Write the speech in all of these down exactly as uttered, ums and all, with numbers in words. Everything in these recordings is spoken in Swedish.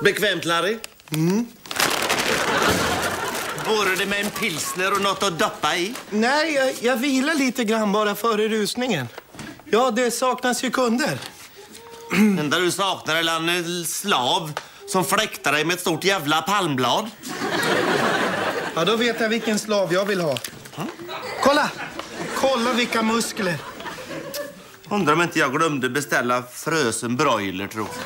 Bekvämt, Larry? Mm. Vore det med en pilsner och något att doppa i? Nej, jag, jag vilar lite grann bara före rusningen. Ja, det saknas ju kunder. Den där du saknar är en slav som fläktar dig med ett stort jävla palmblad. Ja, då vet jag vilken slav jag vill ha. Kolla! Kolla vilka muskler. Undrar om inte jag glömde beställa frösen broiler, tror jag.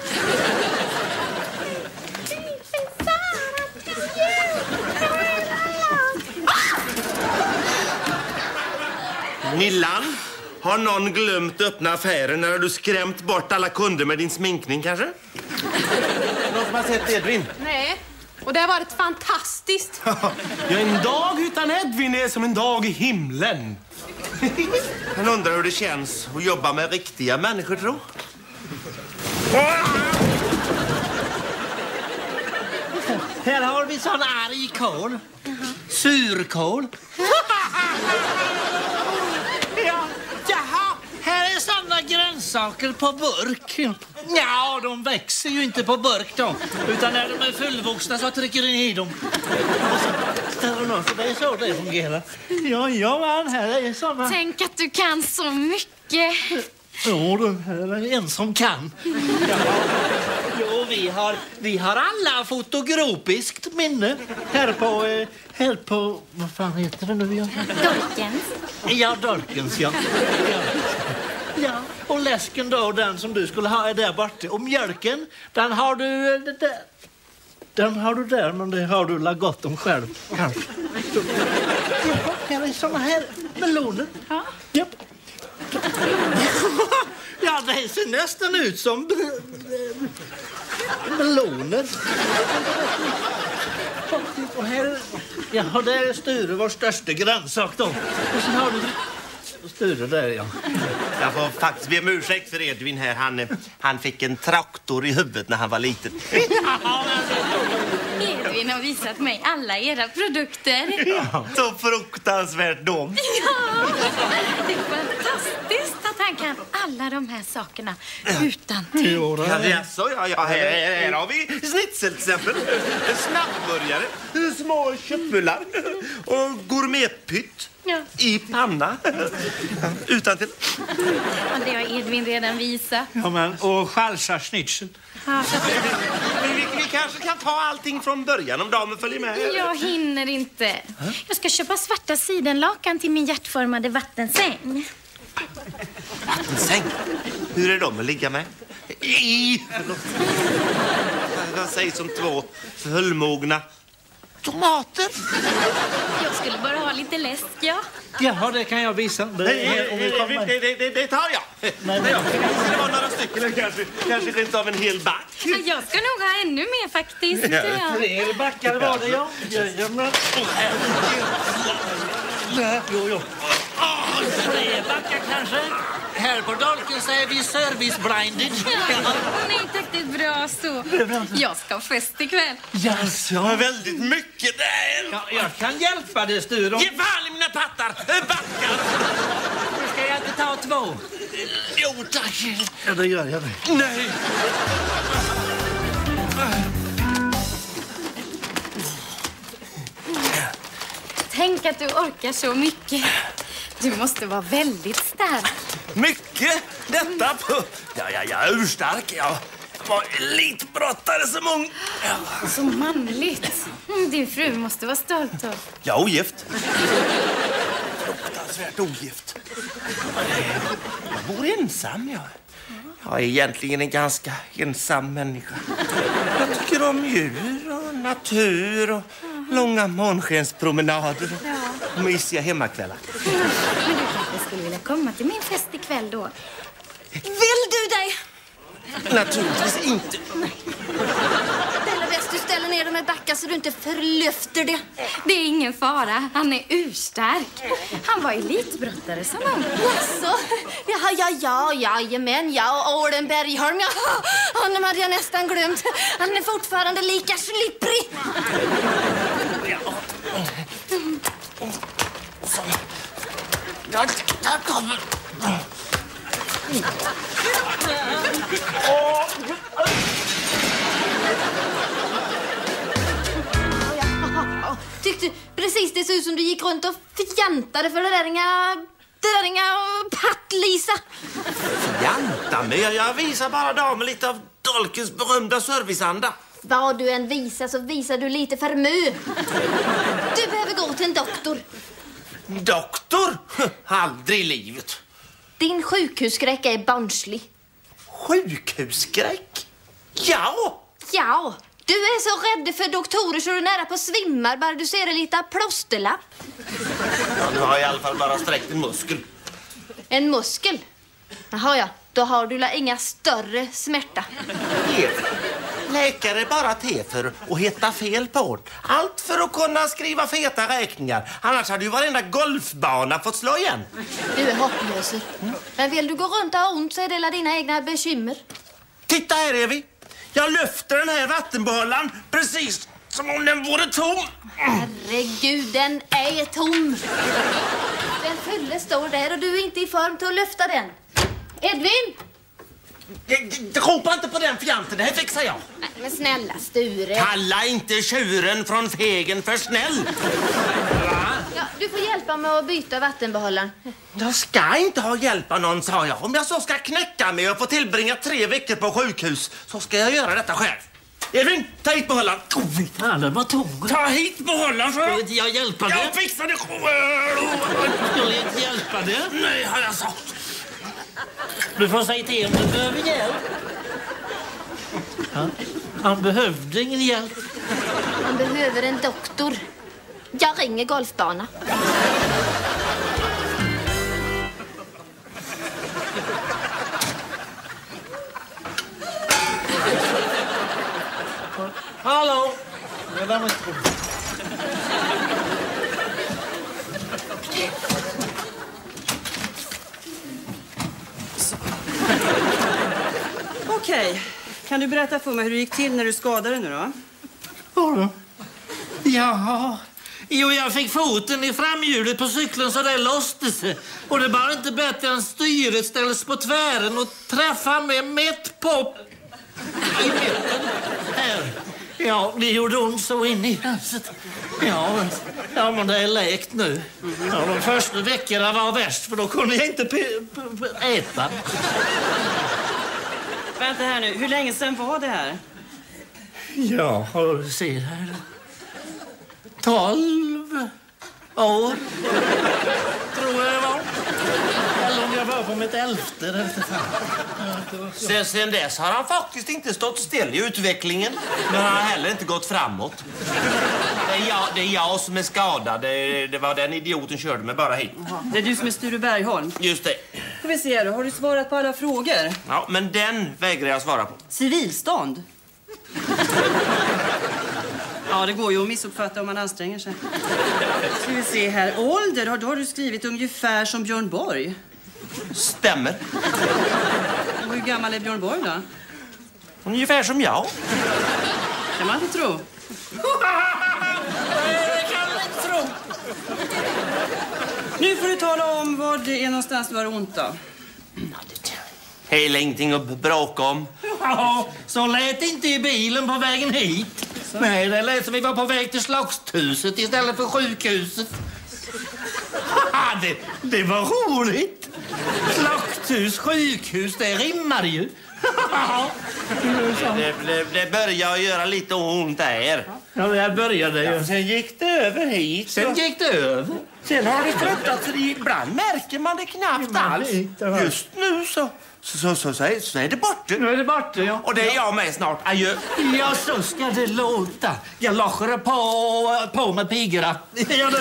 Nillan, har någon glömt öppna affären när du skrämt bort alla kunder med din sminkning, kanske? Någon som har sett Edvin? Nej, och det har varit fantastiskt. Ja, en dag utan Edvin är som en dag i himlen. Han undrar hur det känns att jobba med riktiga människor, tro. Här har vi sån arg kål. Surkål. Ja, jaha, här är såna grönsaker på burk. Ja, de växer ju inte på burk då. Utan när de är fullvuxna så trycker ni i dem. Och så ställer de, så det är så det fungerar. Ja, ja, man, här är såna. Tänk att du kan så mycket. Jo, det här är en som kan. Ja. Jo, vi har, vi har alla fotogropiskt minne här på, eh, här på, vad fan heter det nu? Dolkens. Ja, Dolkens, ja. Ja. Ja, och läsken då, den som du skulle ha är där borta. Och mjölken, den har du eh, det där. Den har du där, men det har du lagott om själv, kanske. Så, ja, här är såna här meloner. Ja. Japp. Ja, det ser nästan ut som meloner. Och här, ja, det är Sture, vår största grönsak då. Och så har du Sture där, ja. Jag får faktiskt be om ursäkt för Edvin här. Han, han fick en traktor i huvudet när han var liten. Edvin har visat mig alla era produkter. Ja, så fruktansvärt dumt. Ja, det är fantastiskt att han kan alla de här sakerna utan till. Ja, det är så, ja, ja, här, här, här har vi snitsel till exempel. Snabbburgare, små köttbullar och gourmetpytt. Ja. I panna. Utan till. Och det har Edvin redan visat. Ja, men, och schalsa-schnitzel. Ja. Vi, vi kanske kan ta allting från början om damen följer med. Jag hinner inte. Jag ska köpa svarta sidenlakan till min hjärtformade vattensäng. Vattensäng? Hur är de att ligga med? I! Jag säger som två fullmogna tomater. Jag skulle bara ha lite läsk, ja. Ja, det kan jag visa. Det, Nej, om vi kommer. det, det, det, det tar jag. Nej, nej. Det var några stycken, kanske, kanske rent av en hel back. Jag ska nog ha ännu mer faktiskt. Ja. Ja. Tre backar var det, ja. Jajamän. Jo, jo. Tre backar kanske. Här på Dolkens är vi service-blinded. Ja, nej tack, det är bra så. Jag ska ha fest ikväll. Yes, Jag har väldigt mycket där. ja, jag kan hjälpa dig, Sture. Ge fan i mina pattar, backar. Ska jag inte ta två? Jo, tack. Ja, det gör jag. Det. Nej. Tänk att du orkar så mycket. Du måste vara väldigt stark. Mycket detta på... Ja, ja, jag är urstark. Jag var elitbrottare som ung. Ja. Så manligt. Mm, din fru måste vara stolt av. Jag är ogift. Fruktansvärt ogift. Jag bor ensam, jag. Jag är egentligen en ganska ensam människa. Jag tycker om djur och natur och långa månskenspromenader och mysiga hemmakvällar. Men du kanske skulle vilja komma till min fest ikväll då? Vill du dig? Naturligtvis inte. Det är bäst du ställer ner dem i backar så du inte förlyfter det. Det är ingen fara. Han är urstark. Han var elitbrottare som ung. Jaså? Ja, ja, ja, jajamän, ja. Och Ålen Bergholm, ja. Honom hade jag nästan glömt. Han är fortfarande lika slipprig. Ja, där kommer... precis det ser ut som du gick runt och fjantade för det där inga... Det där inga patt-Lisa. Fjanta mig? Jag visar bara damen lite av Dolkens berömda serviceanda. Vad du än visar så visar du lite för mö. Du behöver gå till en doktor. Doktor? Aldrig i livet. Din sjukhusskräck är barnslig. Sjukhusskräck? Ja. Ja, du är så rädd för doktorer så du är nära på svimmar bara du ser en liten plåsterlapp. Ja, nu har jag i alla fall bara sträckt en muskel. En muskel? Jaha, ja. Då har du la inga större smärta. Läkare är bara till för att hitta fel på. Allt för att kunna skriva feta räkningar. Annars hade ju varenda golfbana fått slå igen. Du är hopplös. Mm. Men vill du gå runt och ha ont så är det dina egna bekymmer. Titta här, Evi. Jag lyfter den här vattenbehållaren precis som om den vore tom. Herregud, den är tom. Den fylle står där och du är inte i form till att lyfta den. Edvin! Ropa inte på den fjanten, det här fixar jag. Nej, men snälla Sture. Kalla inte tjuren från fegen för snäll. Ja, du får hjälpa mig att byta vattenbehållaren. Jag ska inte ha hjälp av någon, sa jag. Om jag så ska knäcka mig och få tillbringa tre veckor på sjukhus så ska jag göra detta själv. Edvin, ta hit behållaren. Ja, den var tom. Ta hit behållaren, så. Skulle inte jag hjälpa dig? Jag fixar det själv. Skulle inte hjälpa dig? Nej, har jag sagt. Du får säga till om du behöver hjälp. Han, han behövde ingen hjälp. Han behöver en doktor. Jag ringer golfbana. Hallå? Det där var inte... Okej, kan du berätta för mig hur det gick till när du skadade nu då? Vadå? Jaha. Jo, jag fick foten i framhjulet på cykeln så det låste sig. Och det var inte bättre än styret ställdes på tvären och träffade med mitt på i mitten. Här. Ja, det gjorde ont så in i huset. Ja, men, ja, men det är läkt nu. Ja, de första veckorna var värst för då kunde jag inte p- p- äta. Vänta här nu, hur länge sedan var det här? Ja, du ser här. Tolv år, tror jag det var. Eller om jag var på mitt elfte. Eller Sen, sen dess har han faktiskt inte stått still i utvecklingen. Men han har heller inte gått framåt. Det är jag, det är jag som är skadad. Det, det var den idioten körde mig bara hit. Aha. Det är du som är Sture Bergholm. Just det. Får vi se då, har du svarat på alla frågor? Ja, men den vägrar jag svara på. Civilstånd? Ja, det går ju att missuppfatta om man anstränger sig. Ska vi se här. Ålder, har, då har du skrivit ungefär som Björn Borg. Stämmer. Och hur gammal är Björn Borg då? Ungefär som jag. Kan man inte tro. Det kan man inte tro. Nu får du tala om var det är någonstans du har ont då. Hela ingenting att bråka om. Ja, så lät inte i bilen på vägen hit. Så. Nej, det lät som vi var på väg till slakthuset istället för sjukhuset. det, det var roligt. Slakthus, sjukhus, det rimmar ju. det, det, det började göra lite ont där. Ja, det började ju. Ja, sen gick det över hit. Sen så. gick det över. Sen har det tröttat så det ibland märker man det knappt alls. Just nu så, så, så, så, så, så är det borta. Nu är det borta, ja. Och det är jag med snart. Adjö. Ja, så ska det låta. Jag lockar på, på med pigorna. Ja, det... Det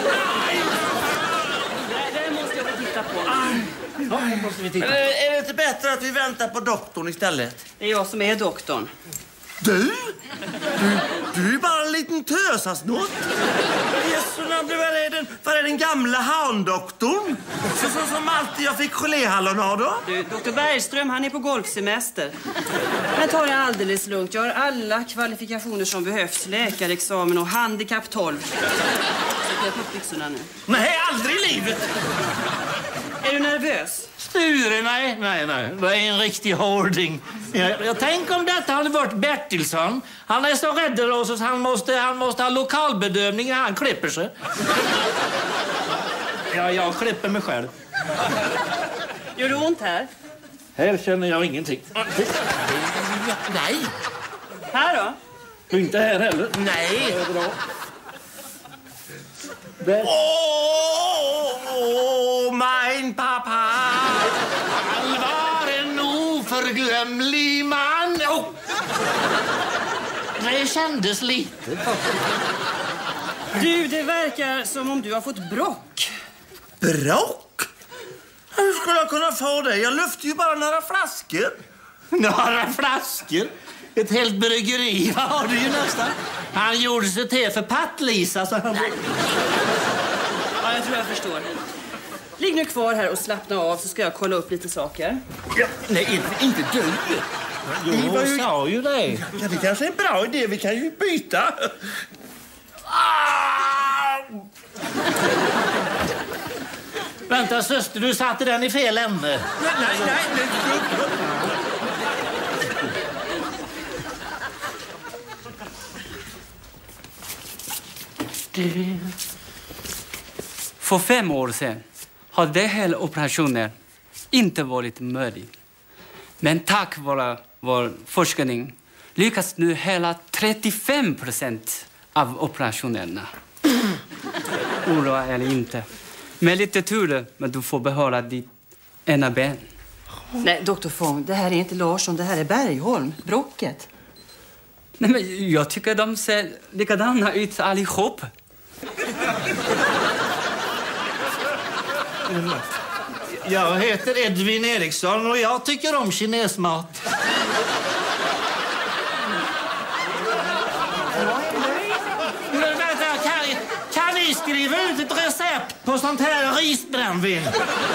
där måste jag få titta på. Ja, det måste vi titta på. Är det inte bättre att vi väntar på doktorn istället? Det är jag som är doktorn. Du? Du, du är bara en liten tösasnott. Jesu namn, du är den, var är den gamla handoktorn? Så, så som alltid jag fick geléhallon av då. Du, doktor Bergström, han är på golfsemester. Men tar det alldeles lugnt. Jag har alla kvalifikationer som behövs. Läkarexamen och handikapp tolv. Så jag tar upp byxorna nu. Nej, aldrig i livet. Är du nervös? Sture, nej, nej, nej. Det är en riktig hårding. Jag, jag tänker om detta hade varit Bertilsson. Han är så rädd då, så han måste, han måste ha lokalbedömning när han klipper sig. Ja, jag klipper mig själv. Gör det ont här? Här känner jag ingenting. Nej. Här då? Och inte här heller. Nej. Där. Åh, min pappa. Han var en oförglömlig man. Oh. Det kändes lite. Du, det verkar som om du har fått brock. Brock? Hur skulle jag kunna få det? Jag lyfte ju bara några flaskor. Några flaskor? Ett helt bryggeri har du ju nästan. Han gjorde sig till för Patt-Lisa. Så han... Ja, jag tror jag förstår. Ligg nu kvar här och slappna av så ska jag kolla upp lite saker. Ja, nej, inte, inte du. Jo, hon sa ju det. Ja, det kanske är en bra idé. Vi kan ju byta. Ah! Vänta, syster, du satte den i fel ämne. Nej, nej, nej. nej. Det... För fem år sedan har den här operationen inte varit möjlig. Men tack vare vår forskning lyckas nu hela trettiofem procent av operationerna. Oroa eller inte. Med lite tur, men du får behålla ditt ena ben. Nej, doktor Fång, det här är inte Larsson, det här är Bergholm, brocket. Nej, men jag tycker de ser likadana ut allihop. Jag heter Edvin Eriksson och jag tycker om kinesmat. Men vänta, kan, kan ni skriva ut ett recept på sånt här risbrännvin?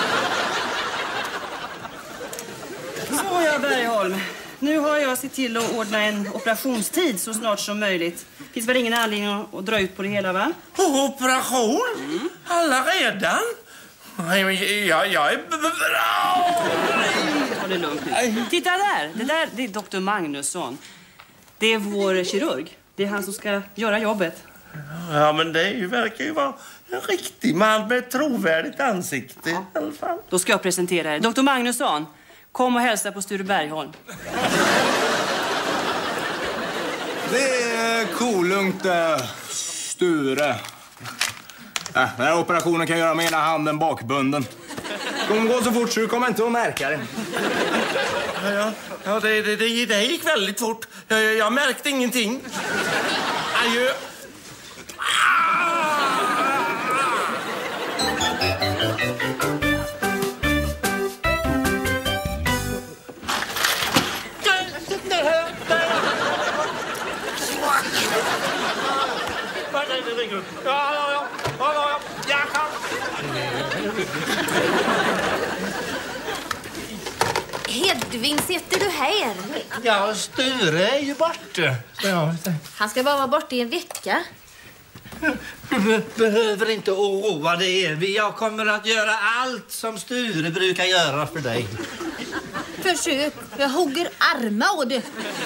Så ja, Bergholm. Nu har jag sett till att ordna en operationstid så snart som möjligt. Finns väl ingen anledning att dra ut på det hela, va? Operation? Mm. Alla redan? Nej, men jag, jag är bra! Ta det lugnt nu. Titta där! Det där det är doktor Magnusson. Det är vår kirurg. Det är han som ska göra jobbet. Ja, men det är ju, verkar ju vara en riktig man med ett trovärdigt ansikte. Ja. I alla fall. Då ska jag presentera er. doktor Magnusson, kom och hälsa på Sture Bergholm. Det är kolugnt, äh, Sture. Äh, den här operationen kan göra med ena handen bakbunden. Kommer gå så fort så du kommer inte att märka det. Ja, ja. ja det, det, det, det gick väldigt fort. Jag, jag, jag märkte ingenting. Adjö. Ja, ja, ja. Ja, ja, jag kan. Hedvin, sitter du här? Ja, Sture är ju borta. Ja, Han ska bara vara borta i en vecka. du be behöver inte oroa dig. Jag kommer att göra allt som Sture brukar göra för dig. Försök. Jag hugger armar och det.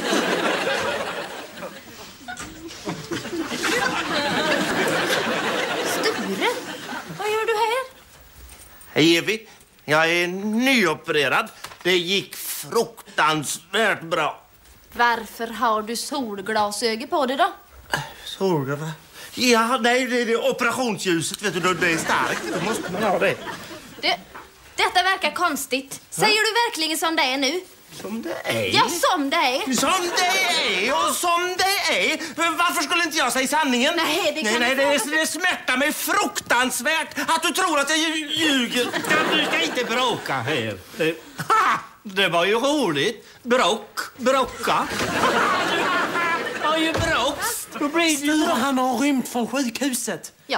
Sture, vad gör du här? Hej, Evi. Jag är nyopererad. Det gick fruktansvärt bra. Varför har du solglasögon på dig då? Solglasögon? Ja, nej, det är det operationsljuset. Vet du, det är starkt. Då måste man ha det. Det, detta verkar konstigt. Säger du verkligen som det är nu? Som det är? Ja, som det är. Som det är och som det är. Men varför skulle inte jag säga sanningen? Nej, det kan nej, nej, det, det smärtar mig fruktansvärt att du tror att jag ljuger. Du ska inte bråka här. Det, ha, det var ju roligt. Bråk, bråka. Det var ju bråk. Då blir det ju... Han har rymt från sjukhuset. Ja.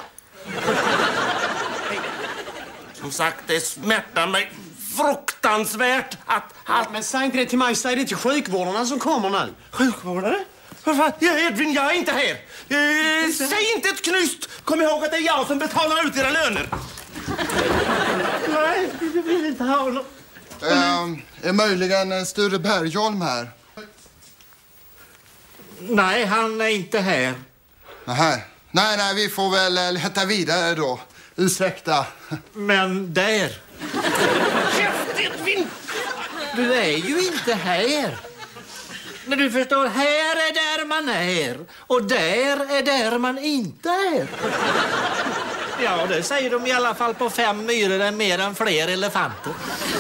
Som sagt, det smärtar mig fruktansvärt att... att... Men säg inte det till mig, säg det till sjukvårdarna som kommer nu. Sjukvårdare? Vad fan? Ja, Edvin, jag är inte här. Eh, säg inte ett knyst. Kom ihåg att det är jag som betalar ut era löner. Nej, du vill inte ha något. Mm. Är möjligen Sture Bergholm här? Nej, han är inte här. Nej, nej, nej, vi får väl leta vidare då. Ursäkta. Men där. Käftigt! Du är ju inte här. Men du förstår, här är där man är. Och där är där man inte är. Ja, det säger de i alla fall på fem myror är mer än fler elefanter.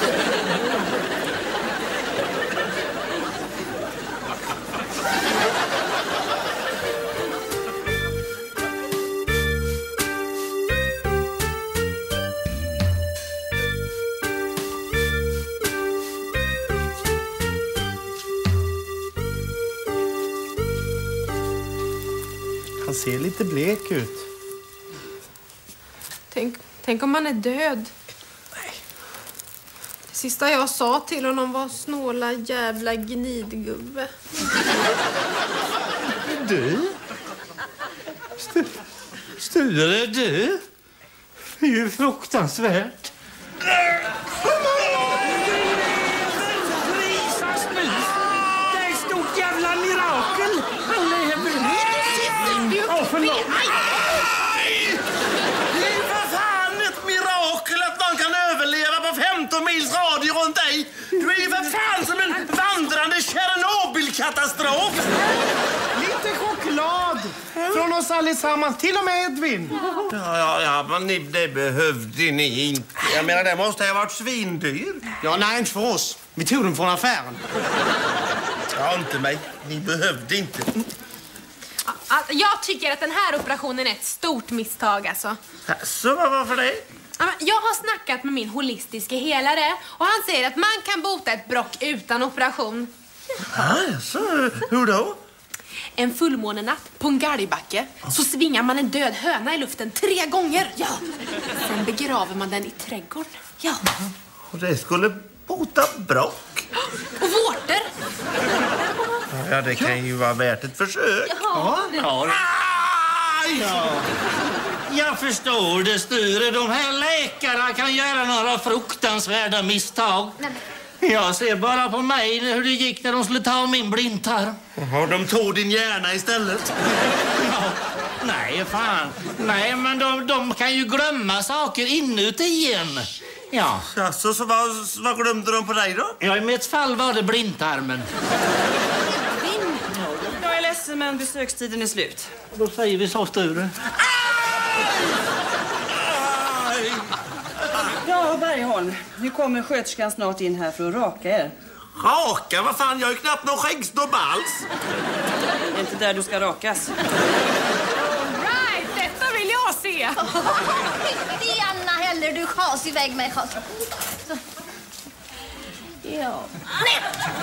Han ser lite blek ut. Tänk, tänk om man är död. Nej. Det sista jag sa till honom var snåla jävla gnidgubbe. Du? St- Sture, du? Det är ju fruktansvärt. Prisas nu! Det är ett stort jävla mirakel! Han lever! Åh, förlåt! Aj! Det är för fan ett mirakel att man kan överleva på femton mils radie runt dig! Du är ju för fan som en vandrande Tjernobylkatastrof! Lite choklad från oss allesammans, till och med Edvin. Ja, ja, ja, men ni, det behövde ni inte. Jag menar, det måste ha varit svindyr. Ja, nej, inte för oss. Vi tog den från affären. Ja, inte mig. Ni behövde inte. Jag tycker att den här operationen är ett stort misstag alltså. Så varför det? Jag har snackat med min holistiska helare och han säger att man kan bota ett brock utan operation. Ja, så hur då? En fullmånenatt på en galgbacke så svingar man en död höna i luften tre gånger. Ja. Sen begraver man den i trädgården. Ja. Och det skulle bota brock. Och vårtor. Ja, det kan ju vara värt ett försök. Ja. Ja. Ja. Jag förstår det, Sture. De här läkarna kan göra några fruktansvärda misstag. Jag ser bara på mig hur det gick när de skulle ta min blindtarm. Och de tog din hjärna istället. Ja. Nej, fan. Nej, men de, de kan ju glömma saker inuti igen. Ja. Alltså, så vad, vad glömde de på dig då? Ja, i mitt fall var det blindtarmen. Jag är ledsen, men besökstiden är slut. Då säger vi så, Sture. Ja, Bergholm. Nu kommer sköterskan snart in här för att raka er. Raka? Vad fan, jag har ju knappt någon skäggstubb alls. Det är inte där du ska rakas. Right, detta vill jag se. Det är Anna heller, du chas iväg med chas. Så. Ja. Nej.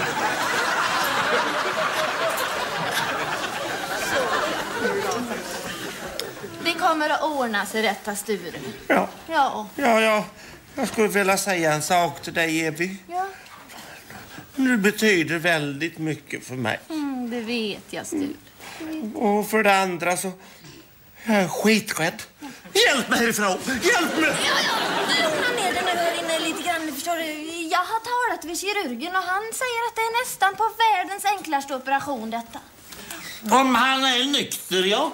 Det kommer att ordna sig, rätta Sture. Ja. Ja. Ja, ja. Jag skulle vilja säga en sak till dig, Evy. Ja. Du betyder väldigt mycket för mig. Mm, det vet jag, Sture. Och för det andra så... Jag är skiträdd. Hjälp mig härifrån! Hjälp mig! Ja, ja. Lugna ner dig nu här inne lite grann. Förstår du? Jag har talat med kirurgen och han säger att det är nästan på världens enklaste operation detta. Om han är nykter, ja.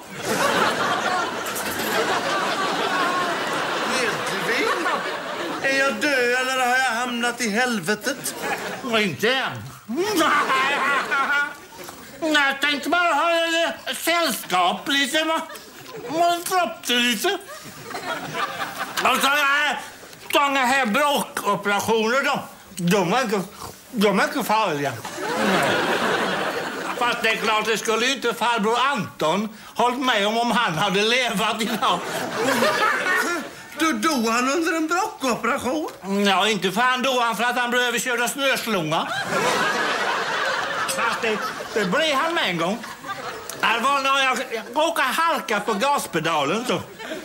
Edvin? Är jag död eller har jag hamnat i helvetet? Och inte än. Jag tänkte bara ha ett sällskap lite. Man droppte lite. Och så här, såna här brockoperationer, de, de, är inte, de är inte farliga. Fast det är klart, det skulle ju inte farbror Anton hållit med om om han hade levat idag. Då dog han under en brockoperation? Ja, inte för han dog han för att han blev överkörd av snöslunga. Fast det, det blev han med en gång. Det var när jag råkade halka på gaspedalen så.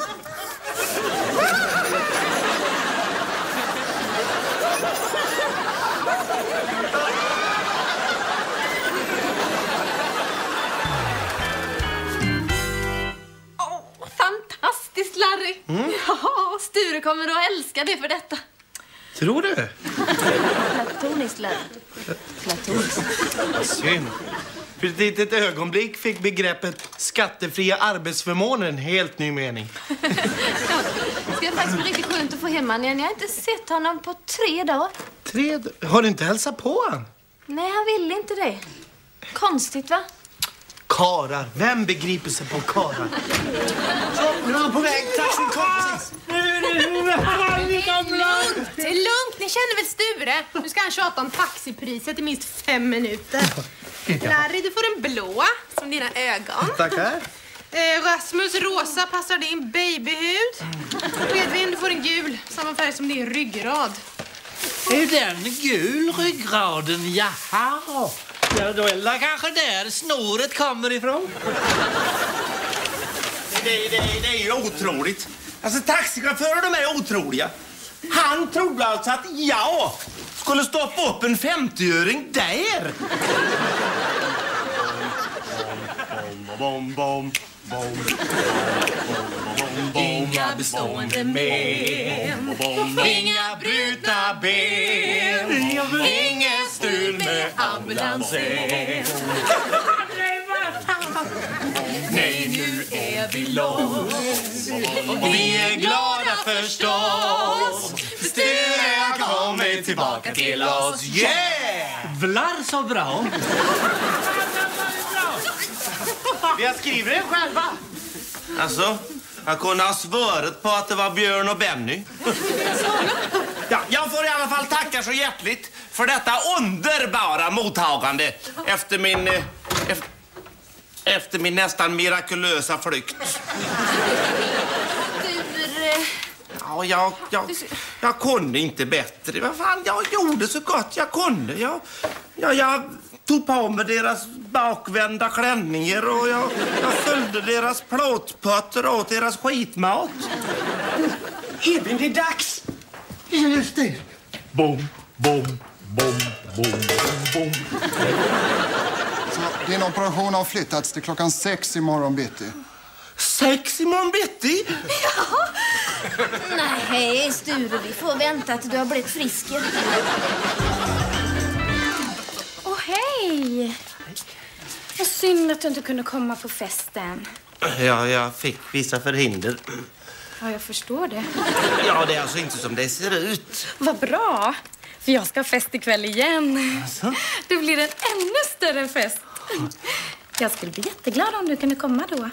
Fantastiskt, Larry. Mm. Ja, Sture kommer att älska det för detta. Tror du? platoniskt lön. Platoniskt. Vad synd. För ett litet ögonblick fick begreppet skattefria arbetsförmåner en helt ny mening. Det ska faktiskt bli riktigt skönt att få hem honom igen. Jag har inte sett honom på tre dagar. Tre dagar? Har du inte hälsat på han? Nej, han ville inte det. Konstigt, va? Karar. Vem begriper sig på karar? Så, nu är han på väg. Taxin kom precis. Det är lugnt. Ni känner väl Sture? Nu ska han tjata om taxipriset i minst fem minuter. Larry, du får en blå, som dina ögon. Tackar. Eh, Rasmus, rosa passar din babyhud. Edvin, du får en gul, samma färg som din ryggrad. Är den gul ryggraden? Jaha. Ja, då är det kanske där snoret kommer ifrån. Det, det, det är ju otroligt. Alltså taxichaufförer, de är otroliga. Han trodde alltså att jag skulle stoppa upp en femtioöring där. Bom, bom, bom, bom. Inga bestående men, inga brutna ben, ingen stul med ambulansen. Nej, nu är vi loss och vi är glada förstås. Sture har kommit tillbaka till oss. Yeah! Vlar så bra. Vi har skrivit det själva. Alltså, jag kunde ha svarat på att det var Björn och Benny. Ja, jag får i alla fall tacka så hjärtligt för detta underbara mottagande efter min... Eh, efter, efter min nästan mirakulösa flykt. Sture... Ja, jag, jag, jag kunde inte bättre. Vad fan, jag gjorde så gott jag kunde. Jag, jag, jag tog på mig deras bakvända klänningar och jag, jag följde deras plåtpötter och deras skitmat. Edvin, det är dags! Just det. Bom, bom, bom, bom, bom. Så din operation har flyttats till klockan sex imorgon bitti. Sex imorgon bitti? Ja. Nej, Sture, vi får vänta till du har blivit frisk. Åh, oh, hej! Vad synd att du inte kunde komma på festen. Ja, jag fick vissa förhinder. Ja, jag förstår det. Ja, det är alltså inte som det ser ut. Vad bra! För jag ska ha fest ikväll igen. Alltså? Det blir en ännu större fest. Jag skulle bli jätteglad om du kunde komma då.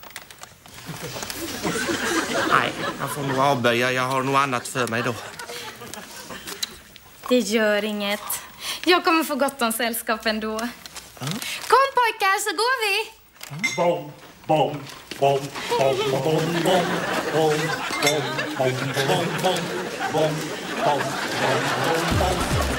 Nej, jag får nog avböja. Jag har nog annat för mig då. Det gör inget. Jag kommer få gott om sällskap ändå. Mm. Kom pojkar, så går vi. Bom, bom, bom, bom, bom, bom, bom, bom, bom, bom, bom, bom, bom, bom, bom, bom.